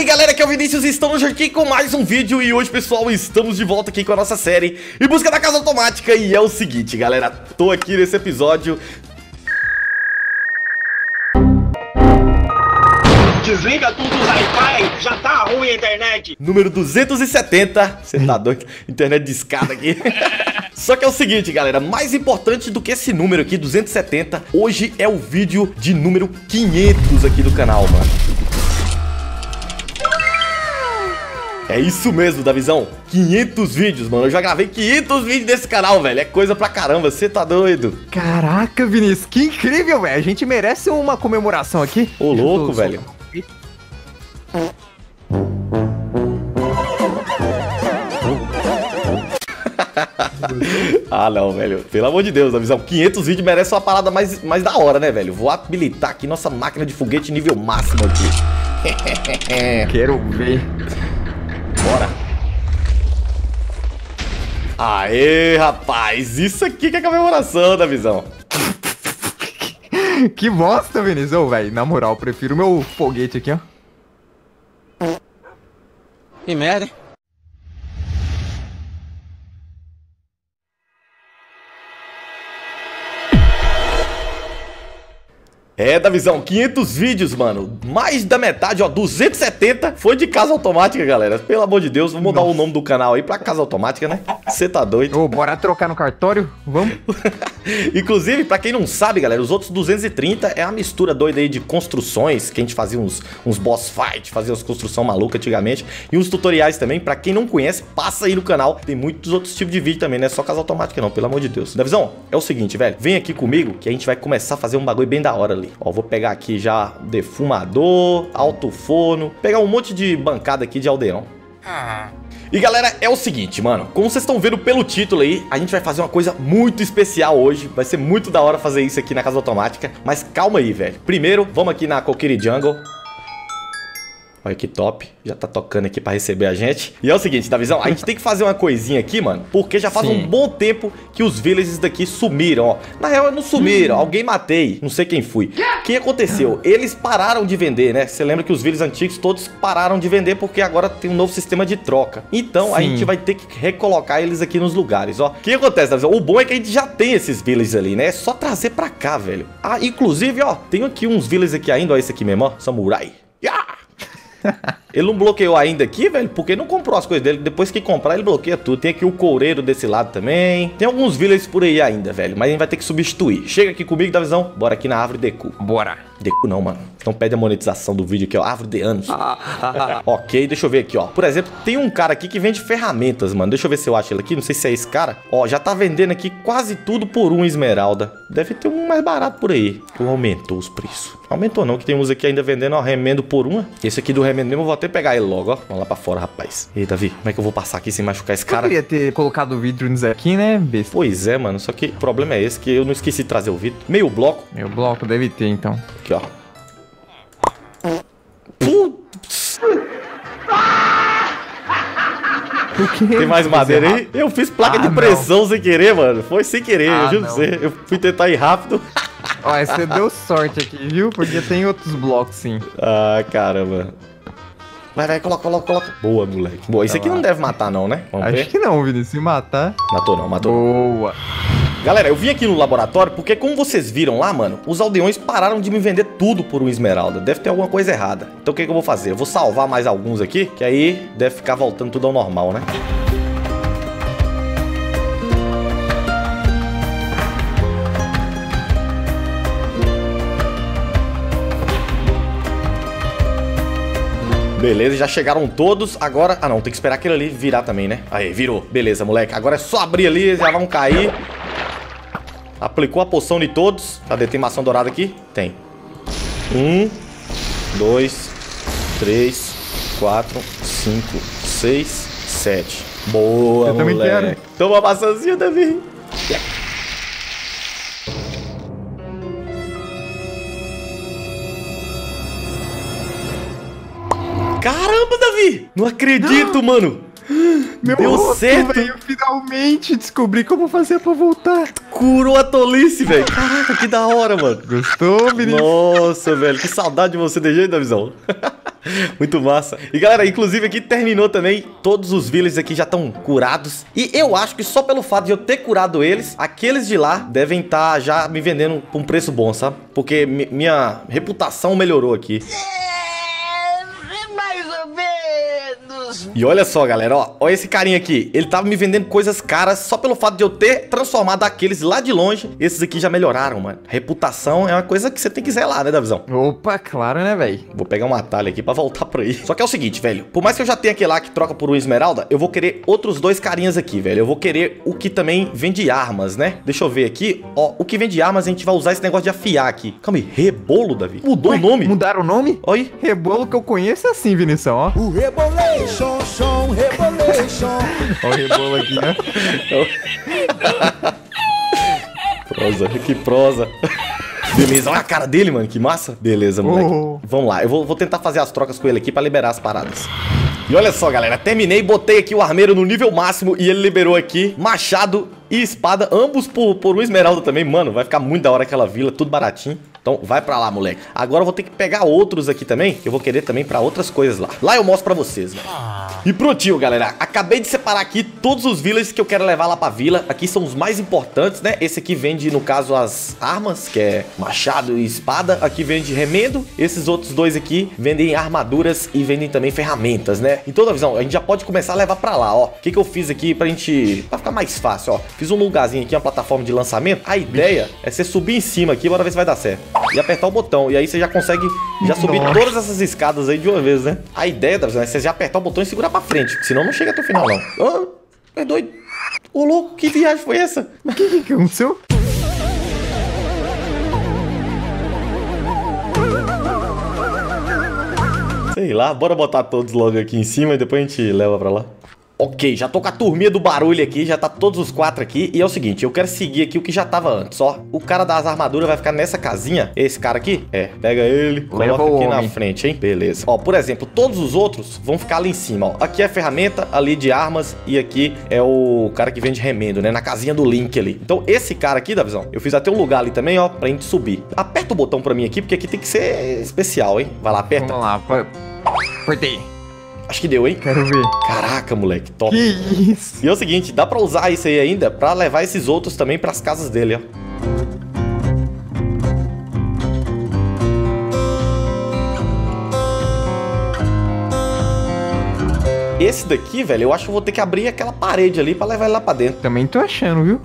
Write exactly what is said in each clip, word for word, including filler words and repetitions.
aí galera, aqui é o Vinícius e estamos aqui com mais um vídeo. E hoje pessoal, estamos de volta aqui com a nossa série Em Busca da Casa Automática. E é o seguinte galera, tô aqui nesse episódio. Desliga tudo, Wi-Fi, já tá ruim a internet. Número duzentos e setenta. Você tá doido? Internet de escada aqui. Só que é o seguinte, galera, mais importante do que esse número aqui, duzentos e setenta, hoje é o vídeo de número quinhentos aqui do canal, mano. É isso mesmo, Davizão, quinhentos vídeos, mano. Eu já gravei quinhentos vídeos desse canal, velho. É coisa pra caramba, você tá doido? Caraca, Vinícius, que incrível, velho. A gente merece uma comemoração aqui. Ô, louco, velho. Ah, não, velho. Pelo amor de Deus, Davizão. quinhentos vídeos merece uma parada mais, mais da hora, né, velho? Vou habilitar aqui nossa máquina de foguete nível máximo aqui. Quero ver. Bora. Aê, rapaz. Isso aqui que é comemoração, Davizão. Que bosta, Vinícius. Ô, velho, na moral, prefiro o meu foguete aqui, ó. Que merda, hein? É, Davizão, quinhentos vídeos, mano. Mais da metade, ó, duzentos e setenta foi de Casa Automática, galera. Pelo amor de Deus, vou mudar Nossa. o nome do canal aí pra Casa Automática, né? Você tá doido? Ô, bora trocar no cartório? Vamos? Inclusive, pra quem não sabe, galera, os outros duzentos e trinta é uma mistura doida aí de construções, que a gente fazia uns, uns boss fight, fazia umas construções malucas antigamente, e uns tutoriais também. Pra quem não conhece, passa aí no canal. Tem muitos outros tipos de vídeo também, não é só Casa Automática não, pelo amor de Deus. Davizão, é o seguinte, velho, vem aqui comigo que a gente vai começar a fazer um bagulho bem da hora ali. Ó, vou pegar aqui já defumador, alto forno, pegar um monte de bancada aqui de aldeão. E galera, é o seguinte, mano, como vocês estão vendo pelo título aí, a gente vai fazer uma coisa muito especial hoje. Vai ser muito da hora fazer isso aqui na Casa Automática. Mas calma aí, velho. Primeiro, vamos aqui na Kokiri Jungle. Olha que top, já tá tocando aqui pra receber a gente. E é o seguinte, Davizão, a gente tem que fazer uma coisinha aqui, mano, porque já faz Sim. um bom tempo que os villagers daqui sumiram, ó. Na real, não sumiram, hum. alguém matei, não sei quem foi. O que aconteceu? Eles pararam de vender, né? Você lembra que os villagers antigos todos pararam de vender porque agora tem um novo sistema de troca. Então, Sim. a gente vai ter que recolocar eles aqui nos lugares, ó. O que acontece, Davizão? O bom é que a gente já tem esses villagers ali, né? É só trazer pra cá, velho. Ah, inclusive, ó, tem aqui uns villagers aqui ainda, ó, esse aqui mesmo, ó, Samurai. Yeah! Ele não bloqueou ainda aqui, velho, porque não comprou as coisas dele. Depois que comprar, ele bloqueia tudo. Tem aqui o coureiro desse lado também. Tem alguns villagers por aí ainda, velho, mas a gente vai ter que substituir. Chega aqui comigo, Davizão. Bora aqui na árvore Deku. Bora. Deku não, mano. Então pede a monetização do vídeo aqui, ó. Árvore de anos. Ok, deixa eu ver aqui, ó. Por exemplo, tem um cara aqui que vende ferramentas, mano. Deixa eu ver se eu acho ele aqui. Não sei se é esse cara. Ó, já tá vendendo aqui quase tudo por um esmeralda. Deve ter um mais barato por aí. Ou aumentou os preços. Aumentou não, que tem uns aqui ainda vendendo, ó, remendo por uma. Esse aqui do remendo mesmo eu vou até pegar ele logo, ó. Vamos lá pra fora, rapaz. Ei, Davi, como é que eu vou passar aqui sem machucar esse cara? Eu queria ter colocado o vidro nisso aqui, né, besta? Pois é, mano. Só que o problema é esse, que eu não esqueci de trazer o vidro. Meio bloco. Meio bloco deve ter, então. Aqui, ó. Putz. Tem mais madeira aí? Eu fiz placa ah, de pressão não. sem querer, mano. Foi sem querer, ah, eu juro pra você. Eu fui tentar ir rápido. Ó, você deu sorte aqui, viu? Porque tem outros blocos, sim. Ah, caramba. Vai, vai, coloca, coloca, coloca. Boa, moleque. Boa, isso aqui não deve matar não, né? Vamos Acho ver. que não, Vinícius. Se matar... Matou não, matou Boa. Galera, eu vim aqui no laboratório porque, como vocês viram lá, mano, os aldeões pararam de me vender tudo por um esmeralda. Deve ter alguma coisa errada. Então o que, que eu vou fazer? Eu vou salvar mais alguns aqui, que aí deve ficar voltando tudo ao normal, né? Beleza, já chegaram todos. Agora... Ah, não, tem que esperar aquele ali virar também, né? Aí, virou. Beleza, moleque. Agora é só abrir ali, já vão cair. Aplicou a poção de todos. Cadê? Tem maçã dourada aqui? Tem. Um, dois, três, quatro, cinco, seis, sete. Boa, Eu moleque. também quero. Toma a maçãzinha, Davi. Caramba, Davi! Não acredito, não. mano! Meu Deu rosto, certo! Véio, eu finalmente descobri como fazer pra voltar! Curou a tolice, velho! Caraca, que da hora, mano! Gostou, menino? Nossa, velho, que saudade de você, de jeito, Davizão! Muito massa. E galera, inclusive aqui terminou também. Todos os villagers aqui já estão curados. E eu acho que só pelo fato de eu ter curado eles, aqueles de lá devem estar já me vendendo por um preço bom, sabe? Porque mi minha reputação melhorou aqui. E olha só, galera, ó, ó esse carinha aqui. Ele tava me vendendo coisas caras só pelo fato de eu ter transformado aqueles lá de longe. Esses aqui já melhoraram, mano. Reputação é uma coisa que você tem que zelar, né, Davizão? Opa, claro, né, velho? Vou pegar um atalho aqui pra voltar por aí. Só que é o seguinte, velho. Por mais que eu já tenha aquele lá que troca por um esmeralda, eu vou querer outros dois carinhas aqui, velho. Eu vou querer o que também vende armas, né? Deixa eu ver aqui. Ó, o que vende armas a gente vai usar esse negócio de afiar aqui. Calma aí, Rebolo, Davi? Mudou Ué, o nome? Mudaram o nome? Oi? Rebolo que eu conheço é assim, Vinição, ó. O Rebolation, Show, Rebolation. Ó o rebolo aqui, né? Prosa, que prosa. Beleza, olha a cara dele, mano, que massa. Beleza, moleque. Oh. Vamos lá, eu vou, vou tentar fazer as trocas com ele aqui pra liberar as paradas. E olha só, galera, terminei, botei aqui o armeiro no nível máximo e ele liberou aqui machado e espada, ambos por, por um esmeralda também. Mano, vai ficar muito da hora aquela vila, tudo baratinho. Então vai pra lá, moleque. Agora eu vou ter que pegar outros aqui também, que eu vou querer também pra outras coisas lá. Lá eu mostro pra vocês, né? E prontinho, galera. Acabei de separar aqui todos os villages que eu quero levar lá pra vila. Aqui são os mais importantes, né? Esse aqui vende, no caso, as armas, que é machado e espada. Aqui vende remendo. Esses outros dois aqui vendem armaduras e vendem também ferramentas, né? Em toda a visão, a gente já pode começar a levar pra lá, ó. O que que eu fiz aqui pra gente... Pra ficar mais fácil, ó. Fiz um lugarzinho aqui, uma plataforma de lançamento. A ideia é você subir em cima aqui, bora ver se vai dar certo. E apertar o botão. E aí você já consegue já subir Nossa. todas essas escadas aí de uma vez, né? A ideia, Davi, é você já apertar o botão e segurar pra frente. Senão não chega até o final, não. Ah, é doido. Ô, louco, que viagem foi essa? O que que aconteceu? Sei lá, bora botar todos logo aqui em cima e depois a gente leva pra lá. Ok, já tô com a turminha do barulho aqui, já tá todos os quatro aqui. E é o seguinte, eu quero seguir aqui o que já tava antes, ó. O cara das armaduras vai ficar nessa casinha. Esse cara aqui, é, pega ele, Leva coloca o aqui homem. na frente, hein? Beleza. Ó, por exemplo, todos os outros vão ficar ali em cima, ó. Aqui é ferramenta, ali de armas. E aqui é o cara que vende remendo, né? Na casinha do Link ali. Então esse cara aqui, Davizão, eu fiz até um lugar ali também, ó, pra gente subir. Aperta o botão pra mim aqui, porque aqui tem que ser especial, hein? Vai lá, aperta. Vamos lá, pô. Apertei. Acho que deu, hein? Quero ver. Caraca, moleque, top. Que isso? E é o seguinte, dá pra usar isso aí ainda pra levar esses outros também pras casas dele, ó. Esse daqui, velho, eu acho que eu vou ter que abrir aquela parede ali pra levar ele lá pra dentro. Também tô achando, viu?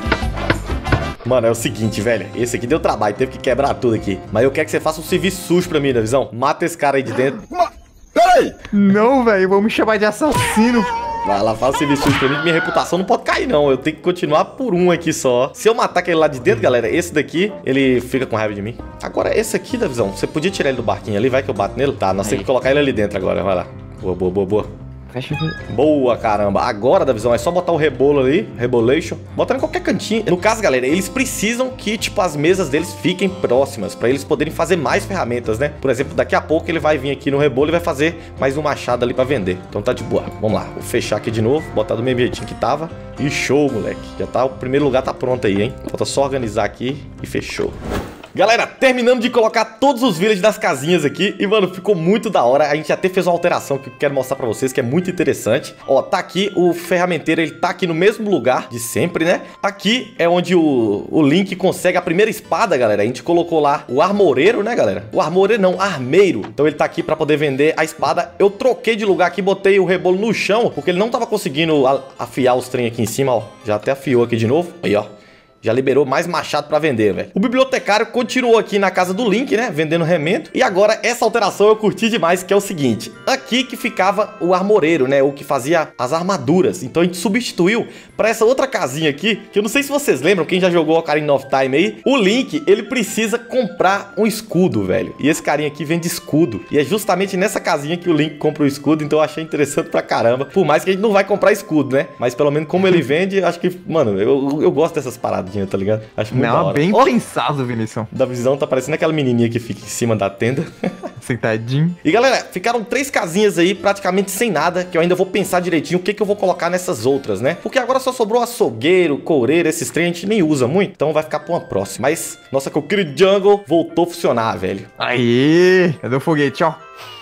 Mano, é o seguinte, velho, esse aqui deu trabalho, teve que quebrar tudo aqui. Mas eu quero que você faça um serviço sujo pra mim, Davizão. Mata esse cara aí de dentro. Peraí! Não, velho, vão me chamar de assassino. Vai lá, faz o serviço sujo pra mim, que minha reputação não pode cair, não. Eu tenho que continuar por um aqui só. Se eu matar aquele lá de dentro, galera, esse daqui, ele fica com raiva de mim. Agora, esse aqui, Davizão, você podia tirar ele do barquinho ali, vai que eu bato nele? Tá, nós temos que colocar ele ali dentro agora, vai lá. Boa, boa, boa, boa. Fecha aqui. Boa, caramba. Agora, Davizão, é só botar o rebolo ali, rebolation. Bota em qualquer cantinho. No caso, galera, eles precisam que, tipo, as mesas deles fiquem próximas, pra eles poderem fazer mais ferramentas, né? Por exemplo, daqui a pouco ele vai vir aqui no rebolo e vai fazer mais um machado ali pra vender. Então tá de boa. Vamos lá, vou fechar aqui de novo, botar do mesmo jeitinho que tava. E show, moleque. Já tá, o primeiro lugar tá pronto aí, hein? Falta só organizar aqui e fechou. Galera, terminando de colocar todos os villages das casinhas aqui. E, mano, ficou muito da hora. A gente até fez uma alteração que eu quero mostrar pra vocês, que é muito interessante. Ó, tá aqui o ferramenteiro, ele tá aqui no mesmo lugar de sempre, né? Aqui é onde o, o Link consegue a primeira espada, galera. A gente colocou lá o armoreiro, né, galera? O armoreiro não, armeiro. Então ele tá aqui pra poder vender a espada. Eu troquei de lugar aqui, botei o rebolo no chão, porque ele não tava conseguindo afiar os trem aqui em cima, ó. Já até afiou aqui de novo. Aí, ó. Já liberou mais machado pra vender, velho. O bibliotecário continuou aqui na casa do Link, né? Vendendo remendo. E agora, essa alteração eu curti demais, que é o seguinte. Aqui que ficava o armoreiro, né? O que fazia as armaduras. Então a gente substituiu pra essa outra casinha aqui, que eu não sei se vocês lembram, quem já jogou Ocarina of Time aí. O Link, ele precisa comprar um escudo, velho. E esse carinha aqui vende escudo. E é justamente nessa casinha que o Link compra o escudo. Então eu achei interessante pra caramba. Por mais que a gente não vai comprar escudo, né? Mas pelo menos como ele vende, acho que, mano, eu, eu gosto dessas paradas. Tá ligado? Acho muito da Não, hora. bem Oh, pensado, Vinicius. da visão tá parecendo aquela menininha que fica em cima da tenda. Sentadinho. E galera, ficaram três casinhas aí praticamente sem nada, que eu ainda vou pensar direitinho o que que eu vou colocar nessas outras, né? Porque agora só sobrou açougueiro, coureiro, esses trem a gente nem usa muito, então vai ficar pra uma próxima. Mas nossa Kokiri Jungle voltou a funcionar, velho. Aê! Cadê o foguete, ó?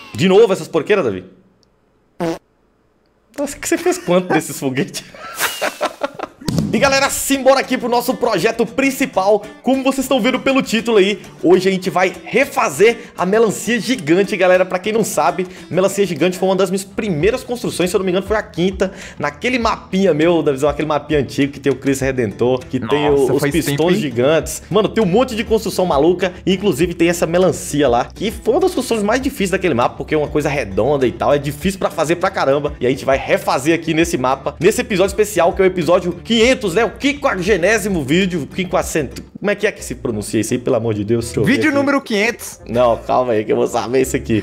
De novo essas porqueiras, Davi? Nossa, que você fez quanto desses foguetes? E galera, simbora aqui pro nosso projeto principal. Como vocês estão vendo pelo título aí, hoje a gente vai refazer a melancia gigante, galera. Pra quem não sabe, a melancia gigante foi uma das minhas primeiras construções, se eu não me engano foi a quinta. Naquele mapinha meu, da visão, aquele mapinha antigo que tem o Cristo Redentor, que Nossa, tem o, os pistões tempo, gigantes. Mano, tem um monte de construção maluca, e inclusive tem essa melancia lá, que foi uma das construções mais difíceis daquele mapa, porque é uma coisa redonda e tal, é difícil pra fazer pra caramba. E a gente vai refazer aqui nesse mapa, nesse episódio especial, que é o episódio quinhentos, né? O quinquagésimo vídeo, quinquacento. Como é que é que se pronuncia isso aí, pelo amor de Deus? Vídeo número quinhentos. Não, calma aí que eu vou saber isso aqui.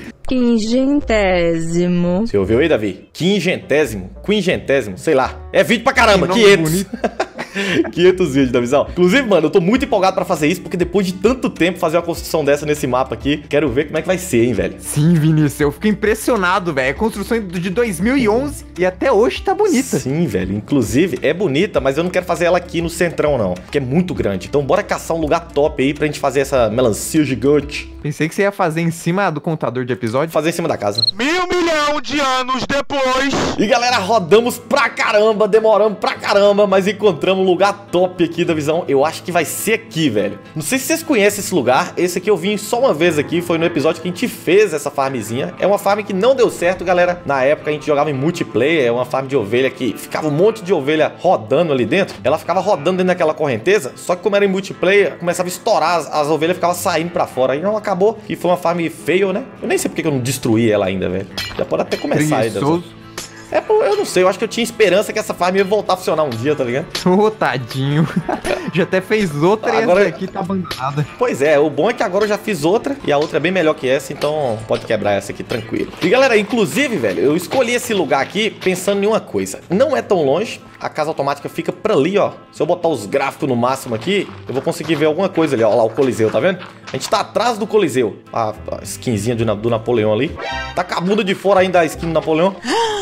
Quingentésimo. Você ouviu aí, Davi? Quingentésimo, quingentésimo, sei lá. É vídeo pra caramba, quinhentos. quinhentos vídeos da visão. Inclusive, mano, eu tô muito empolgado pra fazer isso, porque depois de tanto tempo fazer uma construção dessa nesse mapa aqui, quero ver como é que vai ser, hein, velho. Sim, Vinícius, eu fico impressionado, velho. É construção de dois mil e onze e até hoje tá bonita. Sim, velho. Inclusive, é bonita, mas eu não quero fazer ela aqui no centrão, não, porque é muito grande. Então bora caçar um lugar top aí pra gente fazer essa melancia gigante. Pensei que você ia fazer em cima do contador de episódio. Fazer em cima da casa. Mil milhão de anos depois. E galera, rodamos pra caramba, demoramos pra caramba, mas encontramos um lugar top aqui da visão. Eu acho que vai ser aqui, velho. Não sei se vocês conhecem esse lugar. Esse aqui eu vim só uma vez aqui, foi no episódio que a gente fez essa farmzinha. É uma farm que não deu certo, galera. Na época a gente jogava em multiplayer, é uma farm de ovelha que ficava um monte de ovelha rodando ali dentro. Ela ficava rodando dentro daquela correnteza, só que como era em multiplayer, começava a estourar, as, as ovelhas ficavam saindo pra fora. Aí não acabou, que foi uma farm fail, né? Eu nem sei porque que eu não destruí ela ainda, velho. Já pode até começar ainda. É, pô, eu não sei, eu acho que eu tinha esperança que essa farm ia voltar a funcionar um dia, tá ligado? Ô, tadinho. Já até fez outra agora... e essa aqui tá bancada. Pois é, o bom é que agora eu já fiz outra e a outra é bem melhor que essa, então pode quebrar essa aqui tranquilo. E galera, inclusive, velho, eu escolhi esse lugar aqui pensando em uma coisa. Não é tão longe, a casa automática fica pra ali, ó. Se eu botar os gráficos no máximo aqui, eu vou conseguir ver alguma coisa ali, ó. Lá o Coliseu, tá vendo? A gente tá atrás do Coliseu. A, a skinzinha do, do Napoleão ali. Tá com a bunda de fora ainda a skin do Napoleão.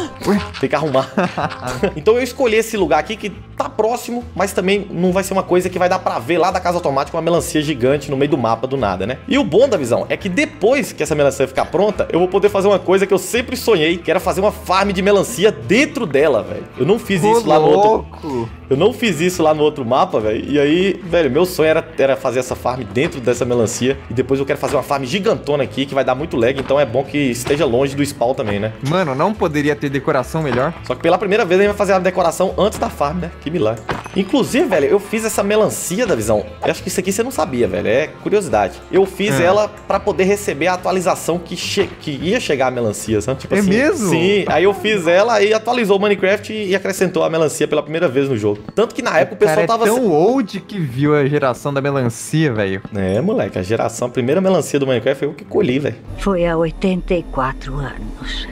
Tem que arrumar. Então eu escolhi esse lugar aqui que tá próximo, mas também não vai ser uma coisa que vai dar pra ver lá da casa automática uma melancia gigante no meio do mapa do nada, né? E o bom da visão é que depois que essa melancia ficar pronta, eu vou poder fazer uma coisa que eu sempre sonhei, que era fazer uma farm de melancia dentro dela, velho. Eu não fiz isso lá no outro... Eu não fiz isso lá no outro mapa, velho. E aí, velho, meu sonho era, era fazer essa farm dentro dessa melancia. E depois eu quero fazer uma farm gigantona aqui, que vai dar muito lag. Então é bom que esteja longe do spawn também, né? Mano, não poderia ter decoração melhor. Só que pela primeira vez a gente vai fazer a decoração antes da farm, né? Que milagre. Inclusive, velho, eu fiz essa melancia da visão. Eu acho que isso aqui você não sabia, velho. É curiosidade. Eu fiz é. ela pra poder receber a atualização que, che que ia chegar a melancia, sabe? Tipo é assim, mesmo? Sim. Aí eu fiz ela e atualizou o Minecraft e acrescentou a melancia pela primeira vez no jogo. Tanto que na época o pessoal Cara, é tava... tão old que viu a geração da melancia, velho. É, moleque. A geração, a primeira melancia do Minecraft foi eu que colhi, velho. Foi há oitenta e quatro anos.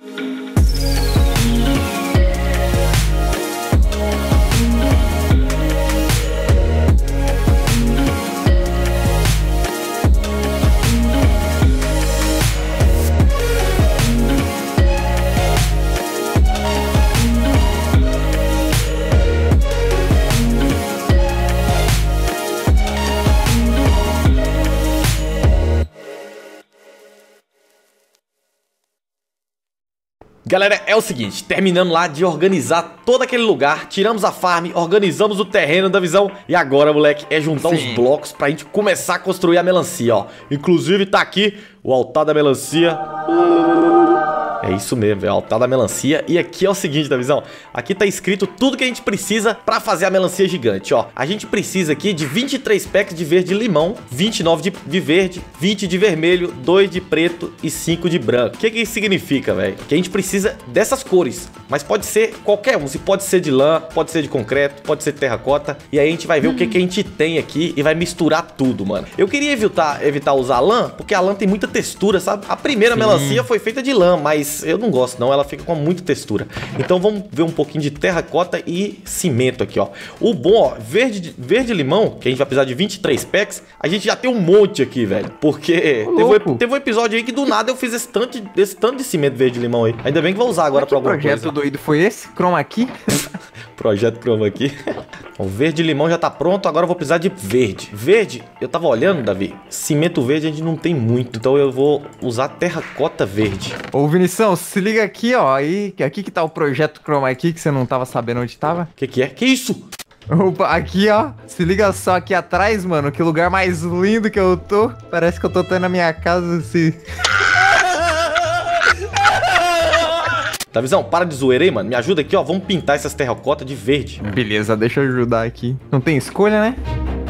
Galera, é o seguinte, terminando lá de organizar todo aquele lugar, tiramos a farm, organizamos o terreno da visão e agora, moleque, é juntar Sim. os blocos pra gente começar a construir a melancia, ó. Inclusive tá aqui o altar da melancia. É isso mesmo, é o altar da melancia. E aqui é o seguinte, da visão, aqui tá escrito tudo que a gente precisa pra fazer a melancia gigante, ó. A gente precisa aqui de vinte e três packs de verde e limão, vinte e nove de, de verde, vinte de vermelho, dois de preto e cinco de branco. O que que isso significa, velho? Que a gente precisa dessas cores, mas pode ser qualquer um. Se pode ser de lã, pode ser de concreto, pode ser de terracota. E aí a gente vai ver hum. o que que a gente tem aqui e vai misturar tudo, mano. Eu queria evitar, evitar usar lã, porque a lã tem muita textura, sabe? A primeira Sim. melancia foi feita de lã, mas mas eu não gosto não, ela fica com muita textura. Então vamos ver um pouquinho de terracota e cimento aqui, ó. O bom, ó, verde, verde limão, que a gente vai precisar de vinte e três packs, a gente já tem um monte aqui, velho. Porque teve um, teve um episódio aí que do nada eu fiz esse tanto, de, esse tanto de cimento verde limão aí. Ainda bem que vou usar agora pra alguma coisa. Que projeto doido foi esse? Chroma Key? Projeto Chroma Key. O verde limão já tá pronto, agora eu vou precisar de verde. Verde, eu tava olhando, Davi, cimento verde a gente não tem muito, então eu vou usar terracota verde. Ô, Vinição, se liga aqui, ó, aí, aqui que tá o projeto Chroma Key, que você não tava sabendo onde tava. Que que é? Que isso? Opa, aqui, ó, se liga só aqui atrás, mano, que lugar mais lindo que eu tô. Parece que eu tô tendo na minha casa, assim. Davizão, para de zoeira aí, mano. Me ajuda aqui, ó. Vamos pintar essas terracotas de verde. Beleza, deixa eu ajudar aqui. Não tem escolha, né?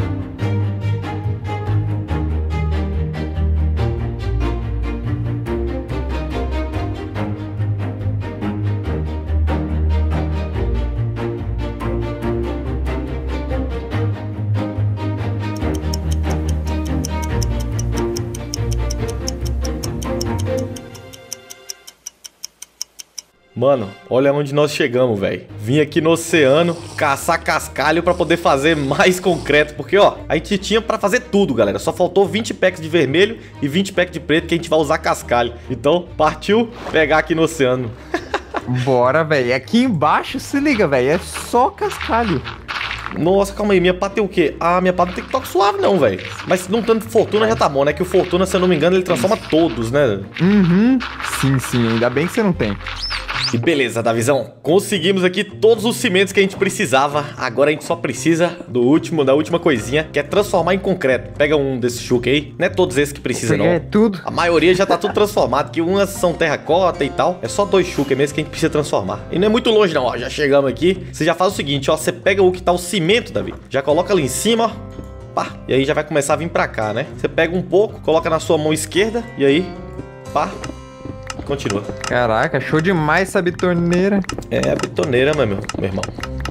Mano, olha onde nós chegamos, velho. Vim aqui no oceano caçar cascalho pra poder fazer mais concreto. Porque, ó, a gente tinha pra fazer tudo, galera. Só faltou vinte packs de vermelho e vinte packs de preto que a gente vai usar cascalho. Então, partiu pegar aqui no oceano. Bora, velho. Aqui embaixo, se liga, velho. É só cascalho. Nossa, calma aí, minha pá tem o quê? Ah, minha pá não tem que toque suave não, velho. Mas não tanto Fortuna já tá bom, né? Que o Fortuna, se eu não me engano, ele transforma todos, né? Uhum. Sim, sim. Ainda bem que você não tem. E beleza, Davizão, conseguimos aqui todos os cimentos que a gente precisava. Agora a gente só precisa do último, da última coisinha, que é transformar em concreto. Pega um desses chuques aí, não é todos esses que precisa não. É tudo. A maioria já tá tudo transformado, que umas são terracota e tal. É só dois chuques mesmo que a gente precisa transformar. E não é muito longe não, ó, já chegamos aqui. Você já faz o seguinte, ó, você pega o que tá o cimento, Davi, já coloca ali em cima, ó. Pá, e aí já vai começar a vir pra cá, né? Você pega um pouco, coloca na sua mão esquerda, e aí, pá, continua. Caraca, show demais essa bitoneira. É a bitoneira, meu, meu irmão.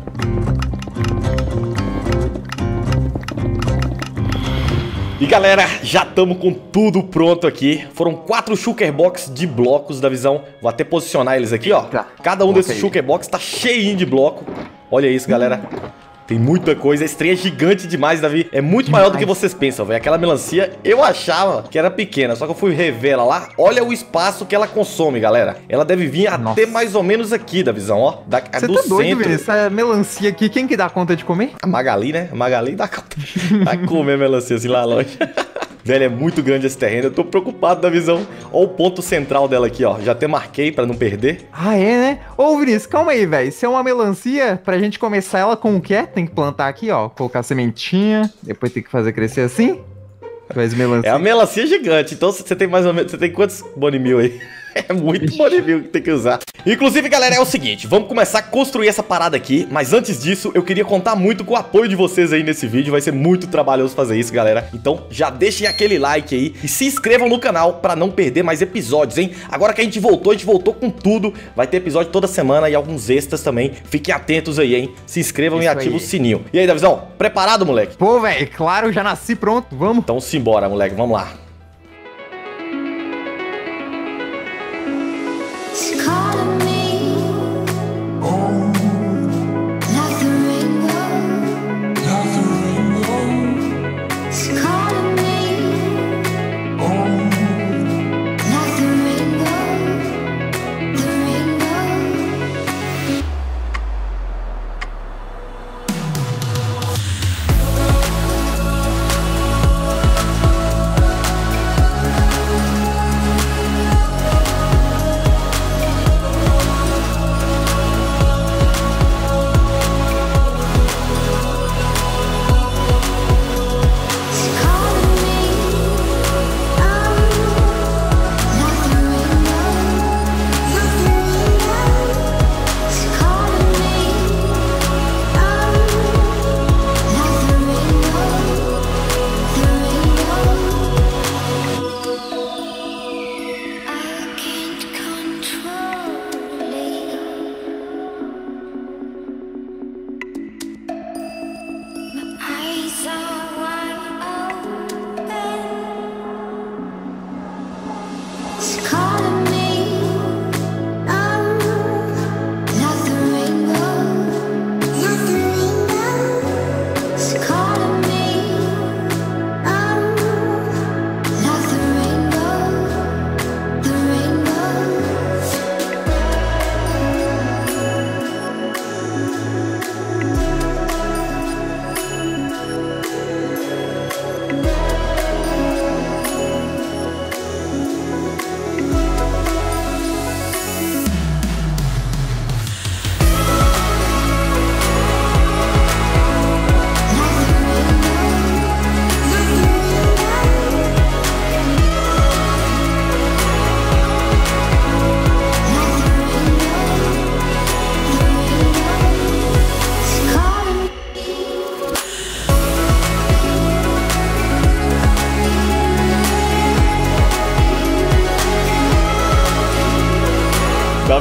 E galera, já estamos com tudo pronto aqui. Foram quatro shulker box de blocos, Davizão. Vou até posicionar eles aqui, ó. Cada um desses shulker box tá cheinho de bloco. Olha isso, galera. Tem muita coisa, esse trem é gigante demais, Davi. É muito demais. Maior do que vocês pensam, velho. Aquela melancia, eu achava que era pequena, só que eu fui rever ela lá. Olha o espaço que ela consome, galera. Ela deve vir Nossa. até mais ou menos aqui, Davizão, ó. Da, Você do tá doido, velho? Essa melancia aqui, quem que dá conta de comer? A Magali, né? A Magali dá conta. Vai comer melancia assim lá longe. Velho, é muito grande esse terreno. Eu tô preocupado, Davizão. Olha o ponto central dela aqui, ó. Já até marquei pra não perder. Ah, é, né? Ô, Vinícius, calma aí, velho. Se é uma melancia, pra gente começar ela com o quê? Tem que plantar aqui, ó. Colocar sementinha. Depois tem que fazer crescer assim. Mas melancia... É a melancia gigante. Então você tem mais ou menos... Você tem quantos Bonimil aí? É muito Bonimil que tem que usar. Inclusive, galera, é o seguinte, vamos começar a construir essa parada aqui. Mas antes disso, eu queria contar muito com o apoio de vocês aí nesse vídeo. Vai ser muito trabalhoso fazer isso, galera. Então já deixem aquele like aí e se inscrevam no canal pra não perder mais episódios, hein? Agora que a gente voltou, a gente voltou com tudo. Vai ter episódio toda semana e alguns extras também. Fiquem atentos aí, hein? Se inscrevam isso e ativem o sininho. E aí, Davizão, preparado, moleque? Pô, velho, claro, já nasci pronto, vamos. Então simbora, moleque, vamos lá.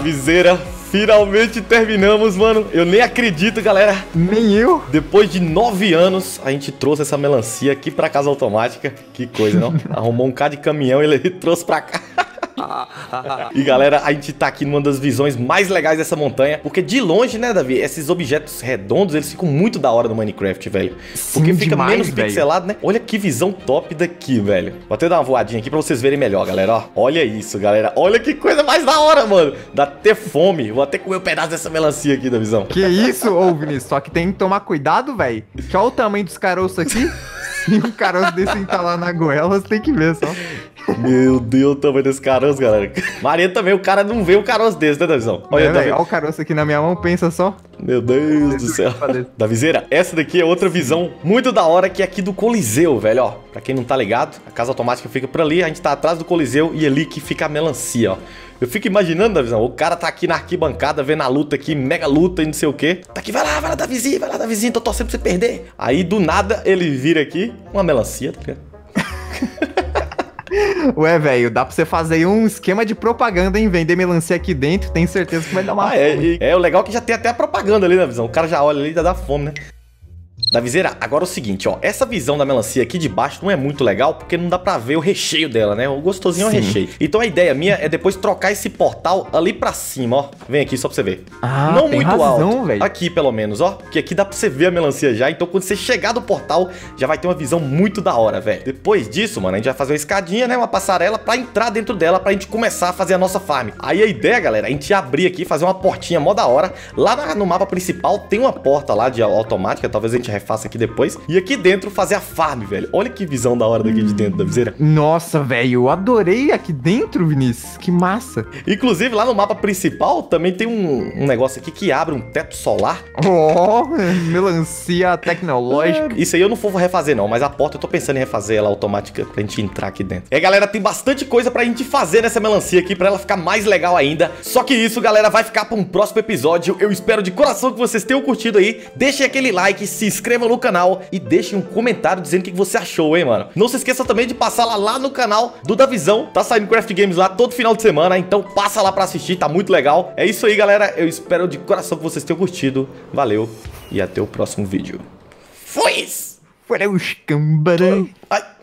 Davizeira, finalmente terminamos, mano. Eu nem acredito, galera. Nem eu. Depois de nove anos, a gente trouxe essa melancia aqui pra casa automática. Que coisa, não? Arrumou um cara de caminhão e ele trouxe pra cá. E galera, a gente tá aqui numa das visões mais legais dessa montanha. Porque de longe, né, Davi, esses objetos redondos, eles ficam muito da hora no Minecraft, velho. Porque Sim, fica demais, menos véio. pixelado, né? Olha que visão top daqui, velho. Vou até dar uma voadinha aqui pra vocês verem melhor, galera, ó. Olha isso, galera. Olha que coisa mais da hora, mano. Dá até fome. Vou até comer um pedaço dessa melancia aqui da visão. Que isso, ô Vinícius? Só que tem que tomar cuidado, velho. Que olha o tamanho dos caroços aqui. Se um caroço desse tá lá na goela, você tem que ver só. Meu Deus, o tamanho desse caroço, galera. Maria também, o cara não vê um caroço desse, né, Davizão? Olha, Olha, é, Davi. olha o caroço aqui na minha mão, pensa só. Meu Deus do céu. Davizeira, essa daqui é outra visão muito da hora, que é aqui do Coliseu, velho, ó. Pra quem não tá ligado, a casa automática fica por ali, a gente tá atrás do Coliseu e ali que fica a melancia, ó. Eu fico imaginando, Davizão, o cara tá aqui na arquibancada, vendo a luta aqui, mega luta e não sei o quê. Tá aqui, vai lá, vai lá, Davizinho, vai lá, Davizinho, tô torcendo pra você perder. Aí, do nada, ele vira aqui, uma melancia, tá ligado? Ué, velho, dá pra você fazer um esquema de propaganda, hein? Vender melancia aqui dentro, tenho certeza que vai dar uma Ah, é, fome. e- é, o legal é que já tem até a propaganda ali, né, Davizão? O cara já olha ali e já dá fome, né? Davizeira, agora é o seguinte, ó. Essa visão da melancia aqui de baixo não é muito legal, porque não dá pra ver o recheio dela, né? O gostosinho é o Sim. recheio. Então a ideia minha é depois trocar esse portal ali pra cima, ó. Vem aqui só pra você ver. Ah, não tem muito razão, alto. velho. Aqui, pelo menos, ó. Porque aqui dá pra você ver a melancia já. Então quando você chegar do portal, já vai ter uma visão muito da hora, velho. Depois disso, mano, a gente vai fazer uma escadinha, né? Uma passarela pra entrar dentro dela, pra gente começar a fazer a nossa farm. Aí a ideia, galera, é a gente abrir aqui, fazer uma portinha mó da hora. Lá na- no mapa principal tem uma porta lá de automática. Talvez a gente refaça aqui depois. E aqui dentro fazer a farm, velho. Olha que visão da hora daqui de dentro, Davizeira. Nossa, velho, eu adorei aqui dentro, Vinícius. Que massa. Inclusive, lá no mapa principal também tem um, um negócio aqui que abre um teto solar. Oh, melancia tecnológica. Isso aí eu não vou refazer não, mas a porta eu tô pensando em refazer ela automática pra gente entrar aqui dentro. É, galera, tem bastante coisa pra gente fazer nessa melancia aqui pra ela ficar mais legal ainda. Só que isso, galera, vai ficar pra um próximo episódio. Eu espero de coração que vocês tenham curtido aí. Deixem aquele like, se inscrevam no canal e deixem um comentário dizendo o que você achou, hein, mano. Não se esqueça também de passar lá, lá no canal do Davizão. Tá saindo Craft Games lá todo final de semana, então passa lá pra assistir, tá muito legal. É isso aí, galera. Eu espero de coração que vocês tenham curtido. Valeu e até o próximo vídeo. Fui! Fora os cambarão. Ai.